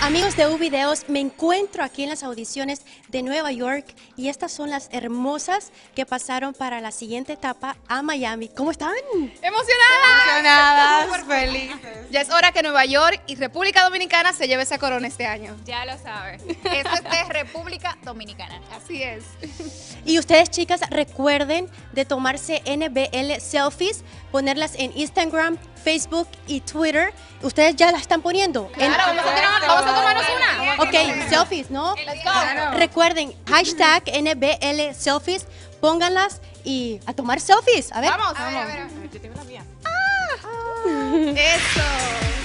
Amigos de Videos, me encuentro aquí en las audiciones de Nueva York y estas son las hermosas que pasaron para la siguiente etapa a Miami. ¿Cómo están? Emocionadas, felices. Ya es hora que Nueva York y República Dominicana se lleve esa corona este año. Ya lo sabes. Esto es de República Dominicana. Así es. Y ustedes, chicas, recuerden de tomarse NBL selfies, ponerlas en Instagram, Facebook y Twitter. ¿Ustedes ya las están poniendo? Claro, vamos a tomarnos una. Ok, selfies, ¿no? Let's go. Recuerden, hashtag NBL selfies, pónganlas y a tomar selfies. A ver. Vamos. A ver. Eso.